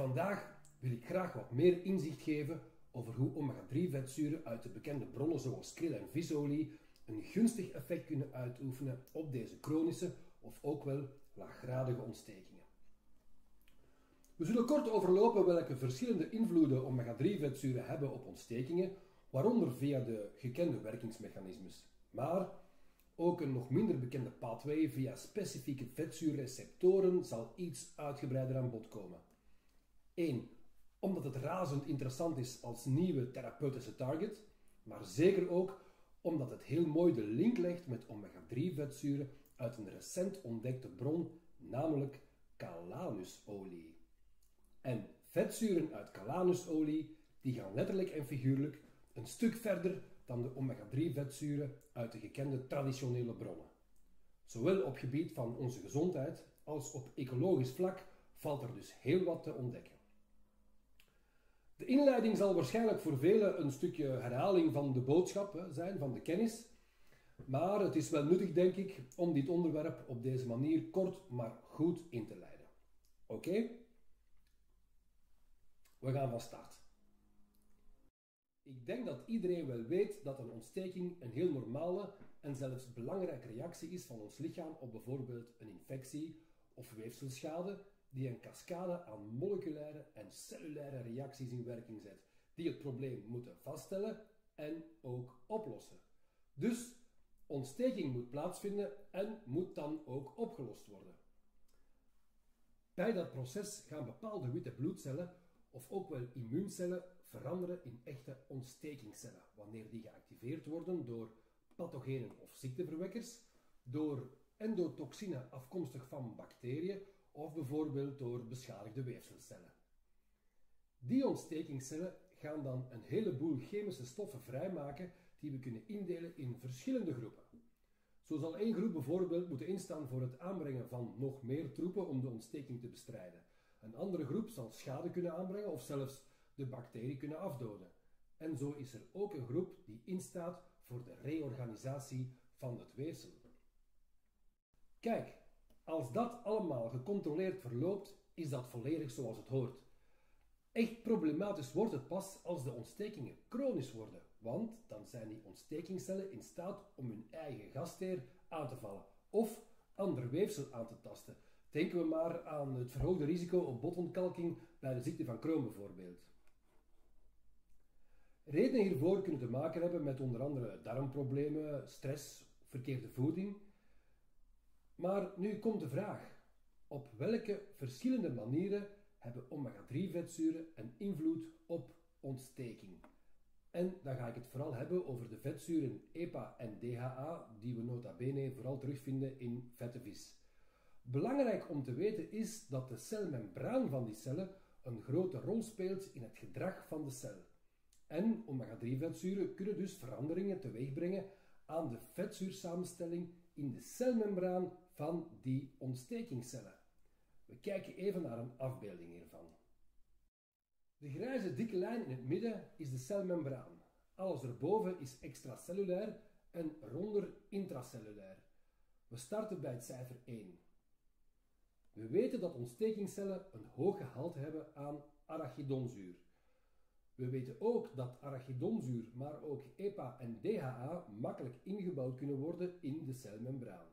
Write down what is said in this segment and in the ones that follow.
Vandaag wil ik graag wat meer inzicht geven over hoe omega-3 vetzuren uit de bekende bronnen zoals krill en visolie een gunstig effect kunnen uitoefenen op deze chronische of ook wel laaggradige ontstekingen. We zullen kort overlopen welke verschillende invloeden omega-3 vetzuren hebben op ontstekingen, waaronder via de gekende werkingsmechanismes, maar ook een nog minder bekende pathway via specifieke vetzuurreceptoren zal iets uitgebreider aan bod komen. 1. Omdat het razend interessant is als nieuwe therapeutische target, maar zeker ook omdat het heel mooi de link legt met omega-3 vetzuren uit een recent ontdekte bron, namelijk calanusolie. En vetzuren uit calanusolie die gaan letterlijk en figuurlijk een stuk verder dan de omega-3 vetzuren uit de gekende traditionele bronnen. Zowel op gebied van onze gezondheid als op ecologisch vlak valt er dus heel wat te ontdekken. De inleiding zal waarschijnlijk voor velen een stukje herhaling van de boodschap zijn, van de kennis, maar het is wel nuttig, denk ik, om dit onderwerp op deze manier kort maar goed in te leiden. Oké? We gaan van start. Ik denk dat iedereen wel weet dat een ontsteking een heel normale en zelfs belangrijke reactie is van ons lichaam op bijvoorbeeld een infectie of weefselschade die een cascade aan moleculaire en cellulaire reacties in werking zet, die het probleem moeten vaststellen en ook oplossen. Dus ontsteking moet plaatsvinden en moet dan ook opgelost worden. Bij dat proces gaan bepaalde witte bloedcellen, of ook wel immuuncellen, veranderen in echte ontstekingscellen, wanneer die geactiveerd worden door pathogenen of ziekteverwekkers, door endotoxine afkomstig van bacteriën of bijvoorbeeld door beschadigde weefselcellen. Die ontstekingscellen gaan dan een heleboel chemische stoffen vrijmaken die we kunnen indelen in verschillende groepen. Zo zal één groep bijvoorbeeld moeten instaan voor het aanbrengen van nog meer troepen om de ontsteking te bestrijden. Een andere groep zal schade kunnen aanbrengen of zelfs de bacterie kunnen afdoden. En zo is er ook een groep die instaat voor de reorganisatie van het weefsel. Kijk, als dat allemaal gecontroleerd verloopt, is dat volledig zoals het hoort. Echt problematisch wordt het pas als de ontstekingen chronisch worden, want dan zijn die ontstekingscellen in staat om hun eigen gastheer aan te vallen of ander weefsel aan te tasten. Denken we maar aan het verhoogde risico op botontkalking bij de ziekte van Crohn bijvoorbeeld. Redenen hiervoor kunnen te maken hebben met onder andere darmproblemen, stress, verkeerde voeding. Maar nu komt de vraag: op welke verschillende manieren hebben omega-3 vetzuren een invloed op ontsteking? En dan ga ik het vooral hebben over de vetzuren EPA en DHA, die we nota bene vooral terugvinden in vette vis. Belangrijk om te weten is dat de celmembraan van die cellen een grote rol speelt in het gedrag van de cel. En omega-3 vetzuren kunnen dus veranderingen teweegbrengen aan de vetzuursamenstelling in de celmembraan van die ontstekingscellen. We kijken even naar een afbeelding hiervan. De grijze dikke lijn in het midden is de celmembraan. Alles erboven is extracellulair en eronder intracellulair. We starten bij het cijfer 1. We weten dat ontstekingscellen een hoog gehalte hebben aan arachidonzuur. We weten ook dat arachidonzuur, maar ook EPA en DHA makkelijk ingebouwd kunnen worden in de celmembraan.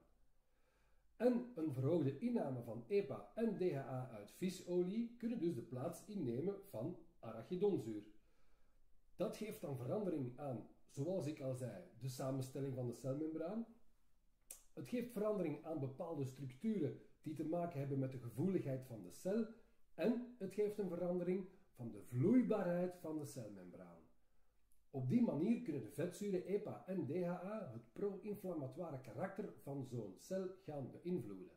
En een verhoogde inname van EPA en DHA uit visolie kunnen dus de plaats innemen van arachidonzuur. Dat geeft dan verandering aan, zoals ik al zei, de samenstelling van de celmembraan. Het geeft verandering aan bepaalde structuren die te maken hebben met de gevoeligheid van de cel en het geeft een verandering van de vloeibaarheid van de celmembraan. Op die manier kunnen de vetzuren EPA en DHA het pro-inflammatoire karakter van zo'n cel gaan beïnvloeden.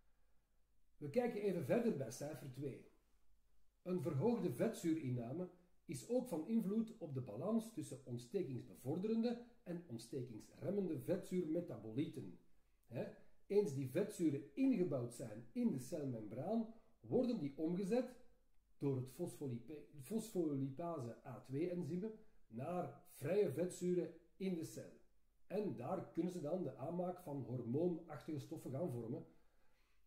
We kijken even verder bij cijfer 2. Een verhoogde vetzuurinname is ook van invloed op de balans tussen ontstekingsbevorderende en ontstekingsremmende vetzuurmetabolieten. Eens die vetzuren ingebouwd zijn in de celmembraan, worden die omgezet door het fosfolipase A2-enzyme naar vrije vetzuren in de cel. En daar kunnen ze dan de aanmaak van hormoonachtige stoffen gaan vormen.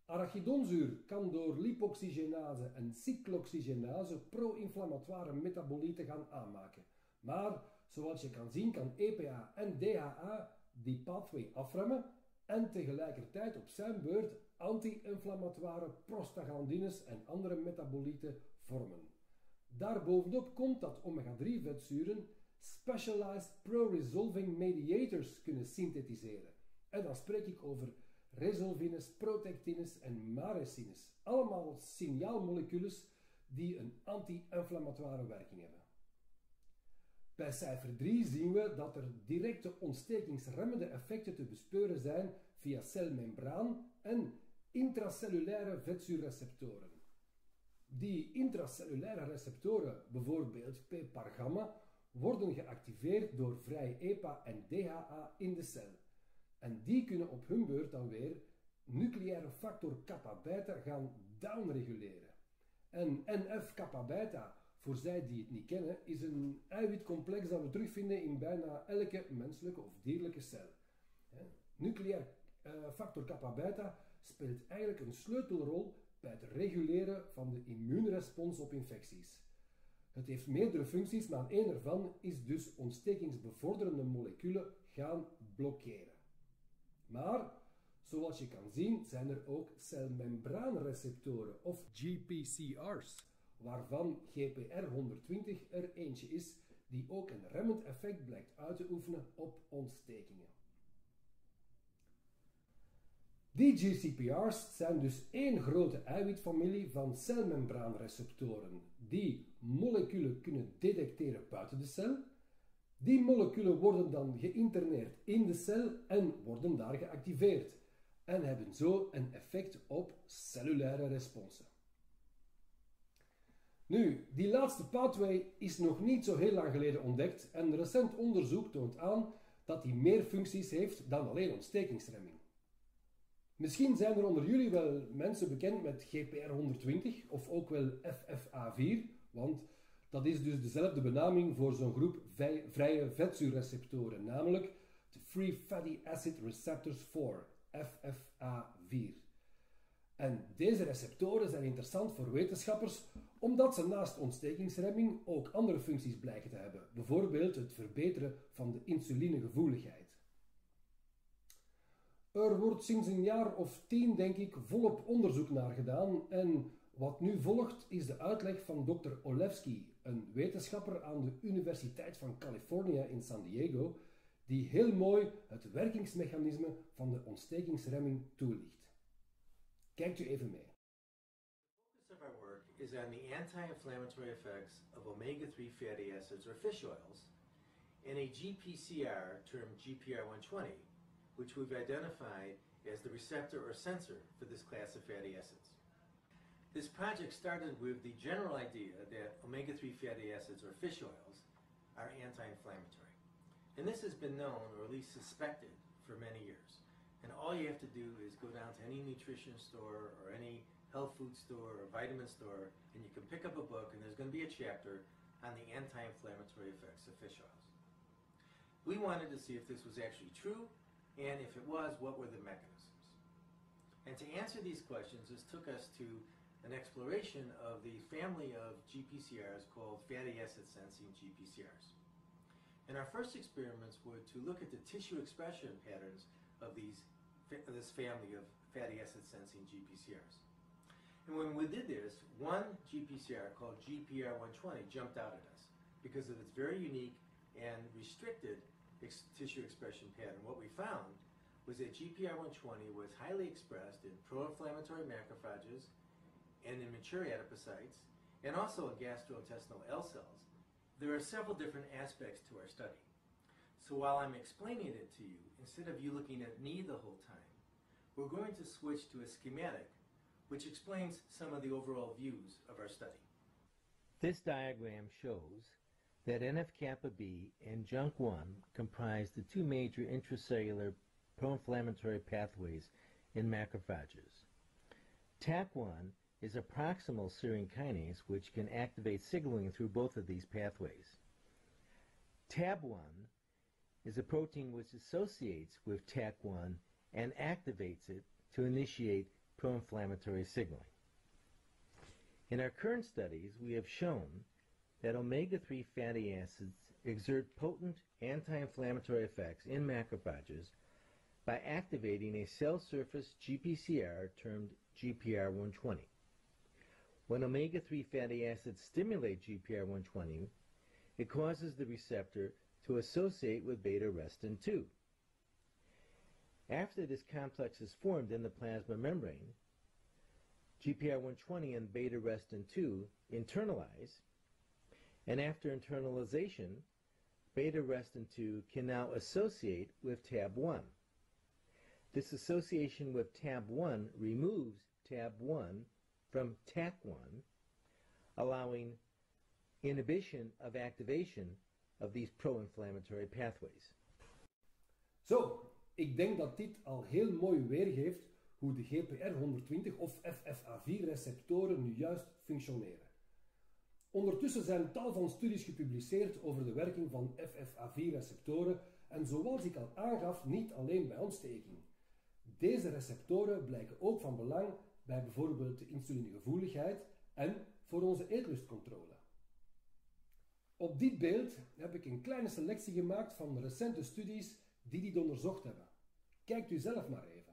Arachidonzuur kan door lipoxygenase en cyclooxygenase pro-inflammatoire metabolieten gaan aanmaken. Maar zoals je kan zien kan EPA en DHA die pathway afremmen en tegelijkertijd op zijn beurt anti-inflammatoire prostaglandines en andere metabolieten vormen. Daarbovenop komt dat omega-3 vetzuren specialized pro-resolving mediators kunnen synthetiseren. En dan spreek ik over resolvines, protectines en marecines. Allemaal signaalmolecules die een anti-inflammatoire werking hebben. Bij cijfer 3 zien we dat er directe ontstekingsremmende effecten te bespeuren zijn via celmembraan en intracellulaire vetzuurreceptoren. Die intracellulaire receptoren, bijvoorbeeld PPAR-gamma, worden geactiveerd door vrij EPA en DHA in de cel. En die kunnen op hun beurt dan weer nucleaire factor kappa-beta gaan downreguleren. En NF-kappa-beta, voor zij die het niet kennen, is een eiwitcomplex dat we terugvinden in bijna elke menselijke of dierlijke cel. Nucleair factor kappa-beta speelt eigenlijk een sleutelrol bij het reguleren van de immuunrespons op infecties. Het heeft meerdere functies, maar één ervan is dus ontstekingsbevorderende moleculen gaan blokkeren. Maar, zoals je kan zien, zijn er ook celmembraanreceptoren of GPCR's, waarvan GPR120 er eentje is die ook een remmend effect blijkt uit te oefenen op ontstekingen. Die GCPR's zijn dus één grote eiwitfamilie van celmembraanreceptoren die moleculen kunnen detecteren buiten de cel. Die moleculen worden dan geïnterneerd in de cel en worden daar geactiveerd en hebben zo een effect op cellulaire responsen. Nu, die laatste pathway is nog niet zo heel lang geleden ontdekt en recent onderzoek toont aan dat die meer functies heeft dan alleen ontstekingsremming. Misschien zijn er onder jullie wel mensen bekend met GPR120 of ook wel FFA4, want dat is dus dezelfde benaming voor zo'n groep vrije vetzuurreceptoren, namelijk de Free Fatty Acid Receptors 4, FFA4. En deze receptoren zijn interessant voor wetenschappers omdat ze naast ontstekingsremming ook andere functies blijken te hebben, bijvoorbeeld het verbeteren van de insulinegevoeligheid. Er wordt sinds een jaar of 10, denk ik, volop onderzoek naar gedaan en wat nu volgt is de uitleg van Dr. Olewski, een wetenschapper aan de Universiteit van Californië in San Diego, die heel mooi het werkingsmechanisme van de ontstekingsremming toelicht. Kijkt u even mee. The focus of our work is on the anti-inflammatory effects of omega-3 fatty acids or fish oils and a GPCR termed GPR120, which we've identified as the receptor or sensor for this class of fatty acids. This project started with the general idea that omega-3 fatty acids or fish oils are anti-inflammatory. And this has been known, or at least suspected, for many years. And all you have to do is go down to any nutrition store or any health food store or vitamin store and you can pick up a book and there's going to be a chapter on the anti-inflammatory effects of fish oils. We wanted to see if this was actually true, and if it was, what were the mechanisms? And to answer these questions, this took us to an exploration of the family of GPCRs called fatty acid sensing GPCRs. And our first experiments were to look at the tissue expression patterns of this family of fatty acid sensing GPCRs. And when we did this, one GPCR called GPR120 jumped out at us because of its very unique and restricted tissue expression pattern. What we found was that GPR120 was highly expressed in pro-inflammatory macrophages and in mature adipocytes, and also in gastrointestinal L cells. There are several different aspects to our study. So while I'm explaining it to you, instead of you looking at me the whole time, we're going to switch to a schematic which explains some of the overall views of our study. This diagram shows that NF-kappa B and JNK1 comprise the two major intracellular pro-inflammatory pathways in macrophages. TAC1 is a proximal serine kinase which can activate signaling through both of these pathways. TAB1 is a protein which associates with TAC1 and activates it to initiate pro-inflammatory signaling. In our current studies, we have shown that omega-3 fatty acids exert potent anti-inflammatory effects in macrophages by activating a cell surface GPCR termed GPR120. When omega-3 fatty acids stimulate GPR120, it causes the receptor to associate with beta-arrestin 2. After this complex is formed in the plasma membrane, GPR120 and beta-arrestin 2 internalize, and after internalization, beta-arrestin 2 can now associate with TAB1. This association with TAB1 removes TAB1 from TAC1, allowing inhibition of activation of these pro-inflammatory pathways. Zo, ik denk dat dit al heel mooi weergeeft hoe de GPR120 of FFA4-receptoren nu juist functioneren. Ondertussen zijn tal van studies gepubliceerd over de werking van FFA4-receptoren en zoals ik al aangaf, niet alleen bij ontsteking. Deze receptoren blijken ook van belang bij bijvoorbeeld de insulinegevoeligheid en voor onze eetlustcontrole. Op dit beeld heb ik een kleine selectie gemaakt van recente studies die dit onderzocht hebben. Kijkt u zelf maar even.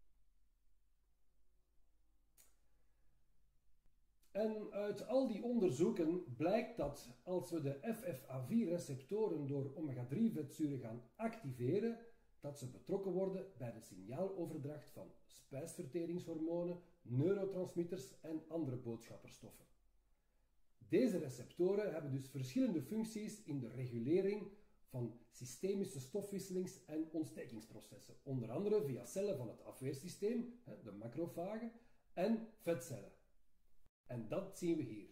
En uit al die onderzoeken blijkt dat als we de FFA4-receptoren door omega-3-vetzuren gaan activeren, dat ze betrokken worden bij de signaaloverdracht van spijsverteringshormonen, neurotransmitters en andere boodschapperstoffen. Deze receptoren hebben dus verschillende functies in de regulering van systemische stofwisselings- en ontstekingsprocessen, onder andere via cellen van het afweersysteem, de macrofagen, en vetcellen. En dat zien we hier.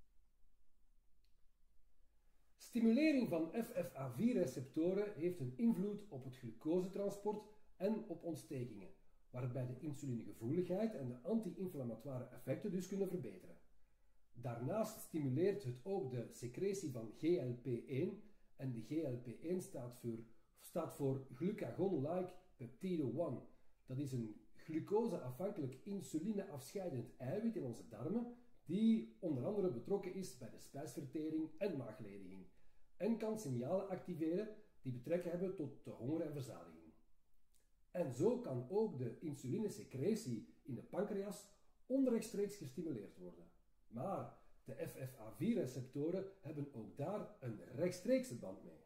Stimulering van FFA4-receptoren heeft een invloed op het glucosetransport en op ontstekingen, waarbij de insulinegevoeligheid en de anti-inflammatoire effecten dus kunnen verbeteren. Daarnaast stimuleert het ook de secretie van GLP-1 en de GLP-1 staat voor glucagon-like peptide 1. Dat is een glucoseafhankelijk insulineafscheidend eiwit in onze darmen die onder andere betrokken is bij de spijsvertering en maaglediging en kan signalen activeren die betrekking hebben tot de honger en verzadiging. En zo kan ook de insulinesecretie in de pancreas onrechtstreeks gestimuleerd worden. Maar de FFA4-receptoren hebben ook daar een rechtstreekse band mee.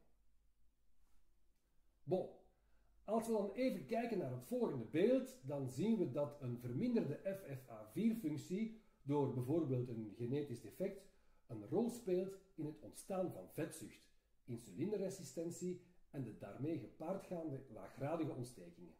Bon, als we dan even kijken naar het volgende beeld, dan zien we dat een verminderde FFA4-functie door bijvoorbeeld een genetisch defect een rol speelt in het ontstaan van vetzucht, insulineresistentie en de daarmee gepaardgaande laaggradige ontstekingen.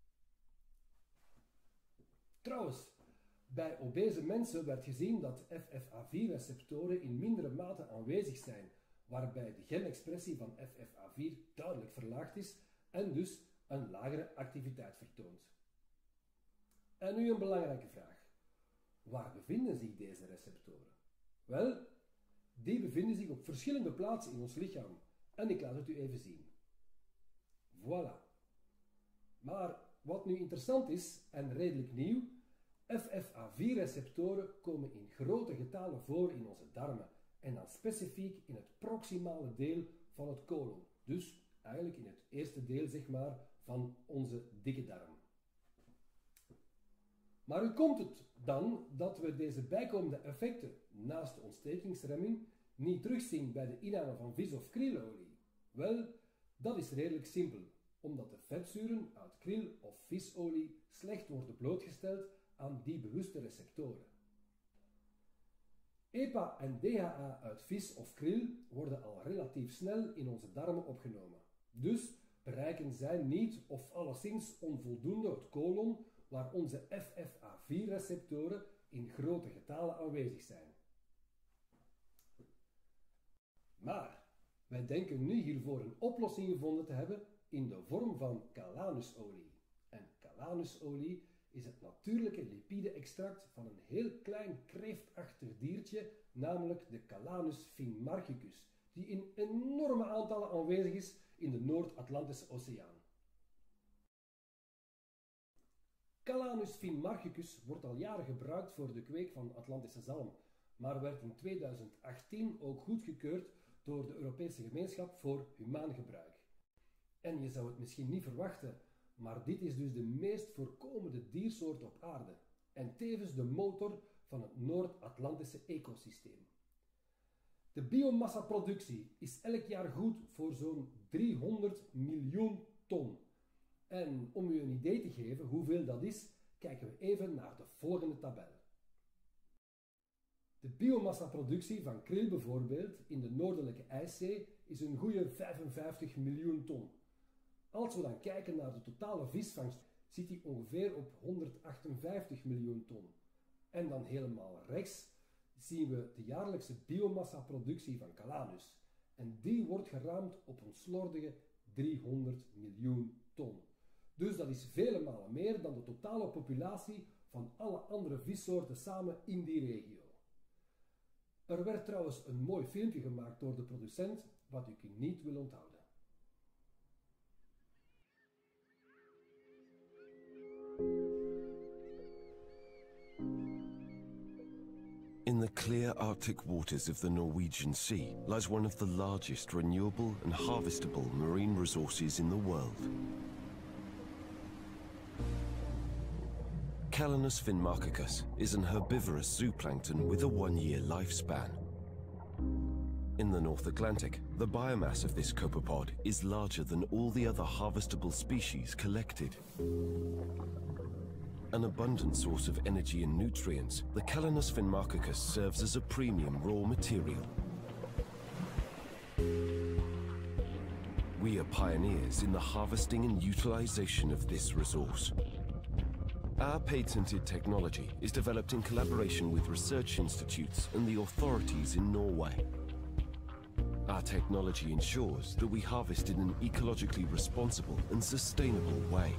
Trouwens, bij obese mensen werd gezien dat FFA4-receptoren in mindere mate aanwezig zijn, waarbij de genexpressie van FFA4 duidelijk verlaagd is en dus een lagere activiteit vertoont. En nu een belangrijke vraag. Waar bevinden zich deze receptoren? Wel, die bevinden zich op verschillende plaatsen in ons lichaam en ik laat het u even zien. Voilà. Maar wat nu interessant is en redelijk nieuw, FFA4-receptoren komen in grote getalen voor in onze darmen en dan specifiek in het proximale deel van het colon, dus eigenlijk in het eerste deel zeg maar van onze dikke darm. Maar hoe komt het dan dat we deze bijkomende effecten naast de ontstekingsremming niet terugzien bij de inname van vis- of krilolie? Wel, dat is redelijk simpel, omdat de vetzuren uit kril- of visolie slecht worden blootgesteld aan die bewuste receptoren. EPA en DHA uit vis of kril worden al relatief snel in onze darmen opgenomen. Dus bereiken zij niet of alleszins onvoldoende het colon waar onze FFA4-receptoren in grote getalen aanwezig zijn. Maar wij denken nu hiervoor een oplossing gevonden te hebben in de vorm van calanusolie. En calanusolie is het natuurlijke lipide-extract van een heel klein kreeftachtig diertje, namelijk de Calanus finmarchicus, die in enorme aantallen aanwezig is in de Noord-Atlantische Oceaan. Calanus finmarchicus wordt al jaren gebruikt voor de kweek van Atlantische zalm, maar werd in 2018 ook goedgekeurd door de Europese gemeenschap voor humaan gebruik. En je zou het misschien niet verwachten, maar dit is dus de meest voorkomende diersoort op aarde en tevens de motor van het Noord-Atlantische ecosysteem. De biomassaproductie is elk jaar goed voor zo'n 300 miljoen ton. En om u een idee te geven hoeveel dat is, kijken we even naar de volgende tabel. De biomassaproductie van krill bijvoorbeeld in de Noordelijke IJszee is een goede 55 miljoen ton. Als we dan kijken naar de totale visvangst, zit die ongeveer op 158 miljoen ton. En dan helemaal rechts zien we de jaarlijkse biomassaproductie van Calanus. En die wordt geraamd op een slordige 300 miljoen ton. Dus dat is vele malen meer dan de totale populatie van alle andere vissoorten samen in die regio. Er werd trouwens een mooi filmpje gemaakt door de producent, wat ik u niet wil onthouden. In the clear Arctic waters of the Norwegian Sea lies one of the largest renewable and harvestable marine resources in the world. Calanus finmarchicus is an herbivorous zooplankton with a 1-year lifespan. In the North Atlantic, the biomass of this copepod is larger than all the other harvestable species collected. An abundant source of energy and nutrients, the Calanus finmarchicus serves as a premium raw material. We are pioneers in the harvesting and utilization of this resource. Our patented technology is developed in collaboration with research institutes and the authorities in Norway. Our technology ensures that we harvest in an ecologically responsible and sustainable way.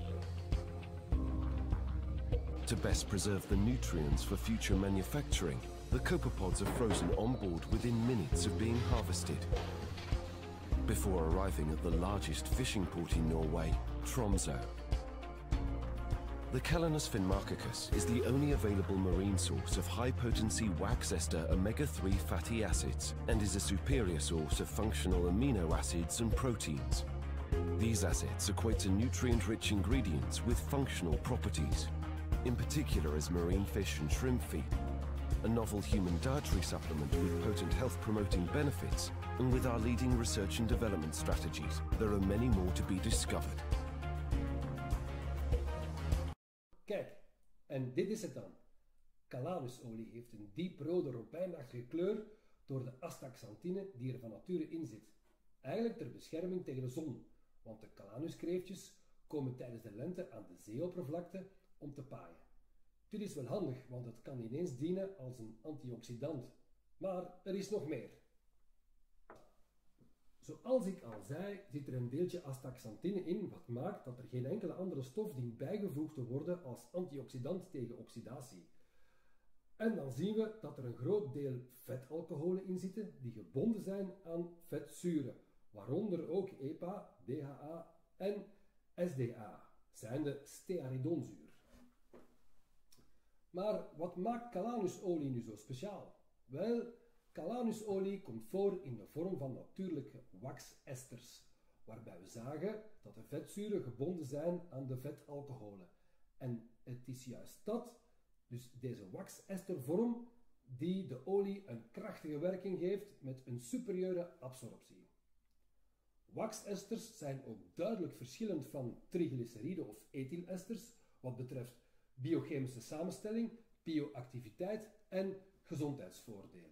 To best preserve the nutrients for future manufacturing, the copepods are frozen on board within minutes of being harvested. Before arriving at the largest fishing port in Norway, Tromsø. The Calanus finmarchicus is the only available marine source of high-potency wax ester omega-3 fatty acids and is a superior source of functional amino acids and proteins. These acids equate to nutrient-rich ingredients with functional properties, in particular as marine fish and shrimp feed, a novel human dietary supplement with potent health-promoting benefits, and with our leading research and development strategies, there are many more to be discovered. Kijk, en dit is het dan. Calanusolie heeft een dieprode robijnachtige kleur door de astaxanthine die er van nature in zit. Eigenlijk ter bescherming tegen de zon, want de Calanuskreeftjes komen tijdens de lente aan de zeeoppervlakte om te paaien. Dit is wel handig, want het kan ineens dienen als een antioxidant. Maar er is nog meer. Zoals ik al zei, zit er een deeltje astaxanthine in, wat maakt dat er geen enkele andere stof dient bijgevoegd te worden als antioxidant tegen oxidatie. En dan zien we dat er een groot deel vetalcoholen in zitten die gebonden zijn aan vetzuren, waaronder ook EPA, DHA en SDA, zijnde stearidonzuur. Maar wat maakt Calanusolie nu zo speciaal? Wel, Calanusolie komt voor in de vorm van natuurlijke waxesters, waarbij we zagen dat de vetzuren gebonden zijn aan de vetalcoholen. En het is juist dat, dus deze waxestervorm, die de olie een krachtige werking geeft met een superieure absorptie. Waxesters zijn ook duidelijk verschillend van triglyceride of ethylesters wat betreft biochemische samenstelling, bioactiviteit en gezondheidsvoordelen.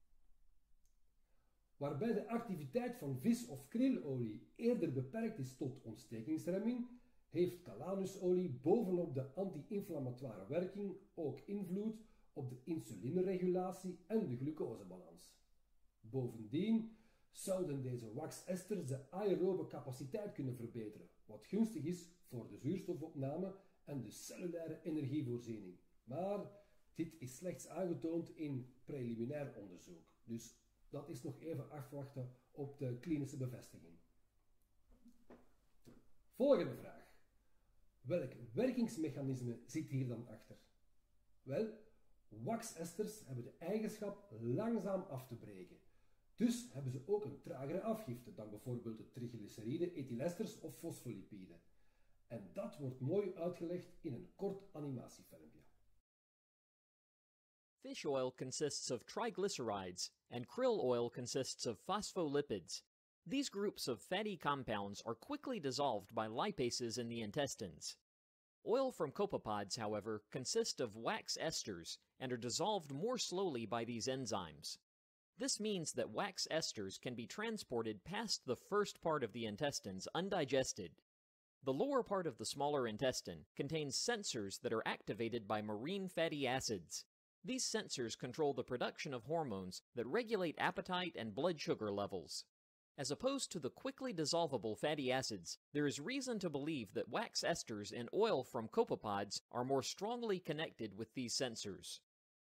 Waarbij de activiteit van vis- of krilolie eerder beperkt is tot ontstekingsremming, heeft Calanusolie bovenop de anti-inflammatoire werking ook invloed op de insulineregulatie en de glucosebalans. Bovendien zouden deze waxesters de aerobe capaciteit kunnen verbeteren, wat gunstig is voor de zuurstofopname en de cellulaire energievoorziening. Maar dit is slechts aangetoond in preliminair onderzoek, dus dat is nog even afwachten op de klinische bevestiging. Volgende vraag. Welk werkingsmechanisme zit hier dan achter? Wel, waxesters hebben de eigenschap langzaam af te breken. Dus hebben ze ook een tragere afgifte dan bijvoorbeeld de triglyceride, ethylesters of fosfolipiden. En dat wordt mooi uitgelegd in een kort animatiefilmpje. Fish oil consists of triglycerides, and krill oil consists of phospholipids. These groups of fatty compounds are quickly dissolved by lipases in the intestines. Oil from copepods, however, consist of wax esters and are dissolved more slowly by these enzymes. This means that wax esters can be transported past the first part of the intestines undigested. The lower part of the smaller intestine contains sensors that are activated by marine fatty acids. These sensors control the production of hormones that regulate appetite and blood sugar levels. As opposed to the quickly dissolvable fatty acids, there is reason to believe that wax esters in oil from copepods are more strongly connected with these sensors.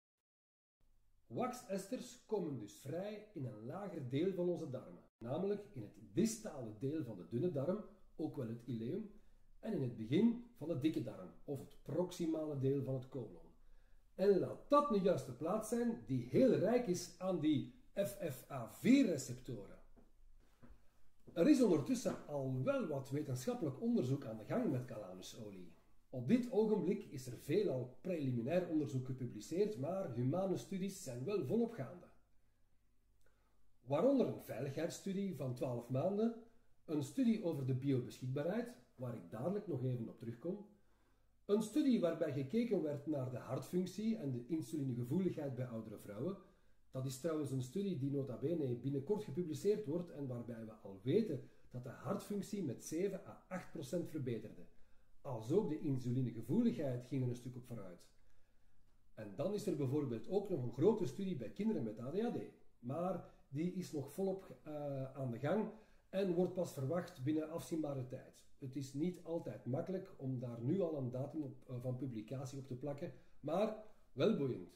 Waxesters komen dus vrij in een lager deel van onze darmen, namelijk in het distale deel van de dunne darm, ook wel het ileum, en in het begin van de dikke darm, of het proximale deel van het colon. En laat dat nu juist de plaats zijn die heel rijk is aan die FFA4-receptoren. Er is ondertussen al wel wat wetenschappelijk onderzoek aan de gang met calanusolie. Op dit ogenblik is er veelal preliminair onderzoek gepubliceerd, maar humane studies zijn wel volop gaande. Waaronder een veiligheidsstudie van 12 maanden, een studie over de biobeschikbaarheid, waar ik dadelijk nog even op terugkom, een studie waarbij gekeken werd naar de hartfunctie en de insulinegevoeligheid bij oudere vrouwen. Dat is trouwens een studie die nota bene binnenkort gepubliceerd wordt en waarbij we al weten dat de hartfunctie met 7 à 8% verbeterde. Als ook de insulinegevoeligheid ging er een stuk op vooruit. En dan is er bijvoorbeeld ook nog een grote studie bij kinderen met ADHD. Maar die is nog volop aan de gang en wordt pas verwacht binnen afzienbare tijd. Het is niet altijd makkelijk om daar nu al een datum van publicatie op te plakken, maar wel boeiend.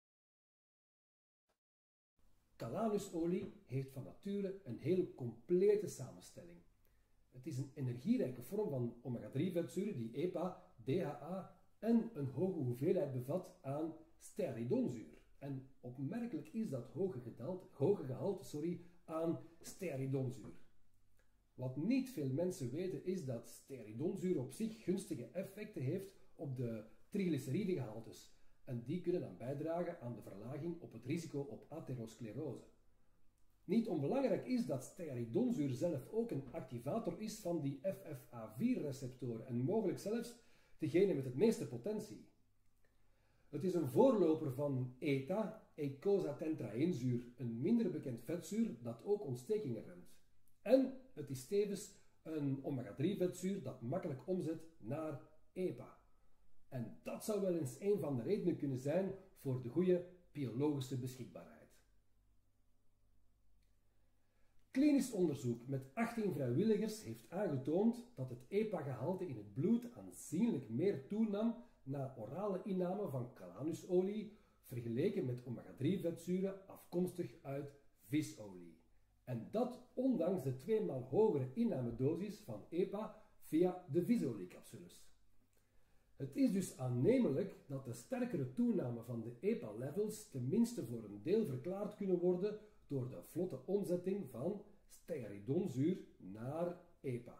Calanusolie heeft van nature een heel complete samenstelling. Het is een energierijke vorm van omega-3-vetzuren die EPA, DHA en een hoge hoeveelheid bevat aan stearidonzuur. En opmerkelijk is dat hoge gehalte aan stearidonzuur. Wat niet veel mensen weten is dat stearidonzuur op zich gunstige effecten heeft op de triglyceridegehaltes. En die kunnen dan bijdragen aan de verlaging op het risico op atherosclerose. Niet onbelangrijk is dat stearidonzuur zelf ook een activator is van die FFA4-receptoren en mogelijk zelfs degene met het meeste potentie. Het is een voorloper van ETA, eicosatentraeenzuur, een minder bekend vetzuur dat ook ontstekingen remt. En het is tevens een omega-3-vetzuur dat makkelijk omzet naar EPA. En dat zou wel eens een van de redenen kunnen zijn voor de goede biologische beschikbaarheid. Klinisch onderzoek met 18 vrijwilligers heeft aangetoond dat het EPA-gehalte in het bloed aanzienlijk meer toenam na orale inname van calanusolie vergeleken met omega-3-vetzuren afkomstig uit visolie. En dat ondanks de 2 maal hogere innamedosis van EPA via de visoliecapsules. Het is dus aannemelijk dat de sterkere toename van de EPA-levels tenminste voor een deel verklaard kunnen worden door de vlotte omzetting van stearidonzuur naar EPA.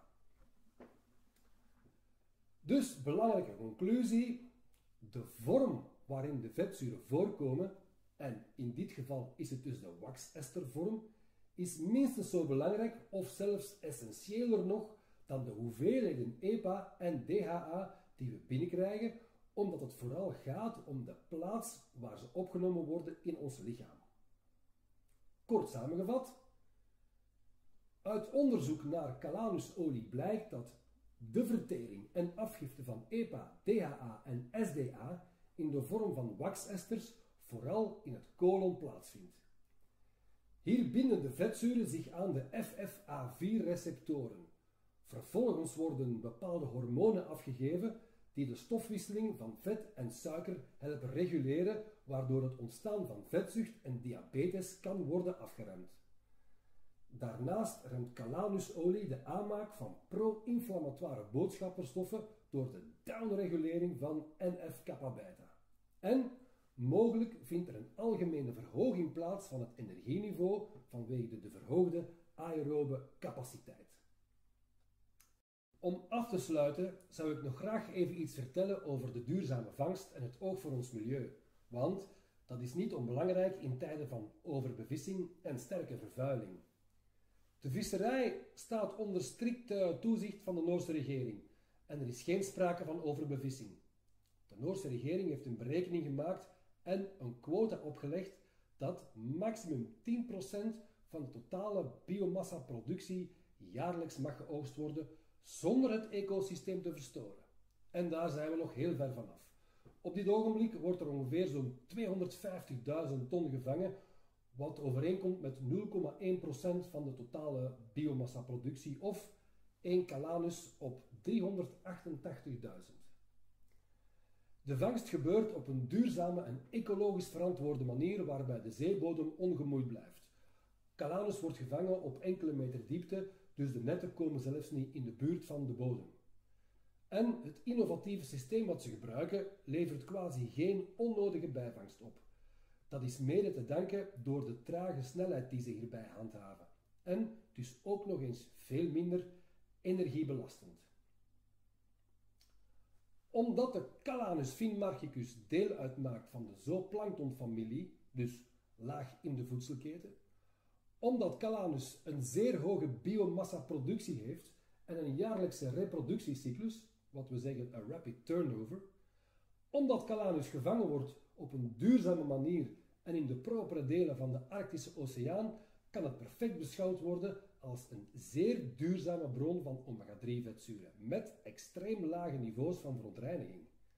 Dus belangrijke conclusie, de vorm waarin de vetzuren voorkomen, en in dit geval is het dus de waxestervorm, is minstens zo belangrijk of zelfs essentiëler nog dan de hoeveelheden EPA en DHA die we binnenkrijgen, omdat het vooral gaat om de plaats waar ze opgenomen worden in ons lichaam. Kort samengevat, uit onderzoek naar calanusolie blijkt dat de vertering en afgifte van EPA, DHA en SDA in de vorm van waxesters vooral in het colon plaatsvindt. Hier binden de vetzuren zich aan de FFA4-receptoren. Vervolgens worden bepaalde hormonen afgegeven die de stofwisseling van vet en suiker helpen reguleren, waardoor het ontstaan van vetzucht en diabetes kan worden afgeremd. Daarnaast remt calanusolie de aanmaak van pro-inflammatoire boodschapperstoffen door de downregulering van NF-kappa-beta. En mogelijk vindt er een algemene verhoging plaats van het energieniveau vanwege de verhoogde aerobe capaciteit. Om af te sluiten zou ik nog graag even iets vertellen over de duurzame vangst en het oog voor ons milieu, want dat is niet onbelangrijk in tijden van overbevissing en sterke vervuiling. De visserij staat onder strikt toezicht van de Noorse regering en er is geen sprake van overbevissing. De Noorse regering heeft een berekening gemaakt en een quota opgelegd dat maximum 10% van de totale biomassa-productie jaarlijks mag geoogst worden zonder het ecosysteem te verstoren. En daar zijn we nog heel ver vanaf. Op dit ogenblik wordt er ongeveer zo'n 250.000 ton gevangen, wat overeenkomt met 0,1% van de totale biomassa-productie of 1 calanus op 388.000. De vangst gebeurt op een duurzame en ecologisch verantwoorde manier waarbij de zeebodem ongemoeid blijft. Calanus wordt gevangen op enkele meter diepte, dus de netten komen zelfs niet in de buurt van de bodem. En het innovatieve systeem wat ze gebruiken levert quasi geen onnodige bijvangst op. Dat is mede te danken door de trage snelheid die ze hierbij handhaven. En dus ook nog eens veel minder energiebelastend. Omdat de Calanus finmarchicus deel uitmaakt van de zooplanktonfamilie, dus laag in de voedselketen, omdat Calanus een zeer hoge biomassa-productie heeft en een jaarlijkse reproductiecyclus, wat we zeggen een rapid turnover, omdat Calanus gevangen wordt op een duurzame manier en in de propere delen van de Arctische Oceaan, kan het perfect beschouwd worden als een zeer duurzame bron van omega-3 vetzuren, met extreem lage niveaus van verontreiniging.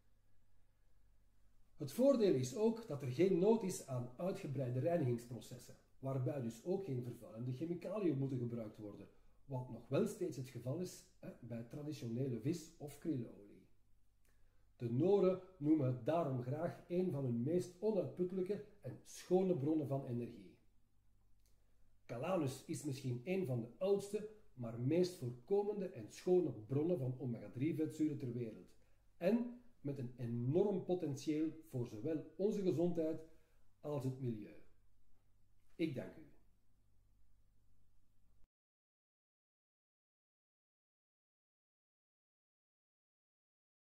Het voordeel is ook dat er geen nood is aan uitgebreide reinigingsprocessen, waarbij dus ook geen vervuilende chemicaliën moeten gebruikt worden, wat nog wel steeds het geval is bij traditionele vis- of krillenolie. De Noren noemen het daarom graag een van hun meest onuitputtelijke en schone bronnen van energie. Calanus is misschien een van de oudste, maar meest voorkomende en schone bronnen van omega-3 vetzuren ter wereld. En met een enorm potentieel voor zowel onze gezondheid als het milieu. Ik dank u.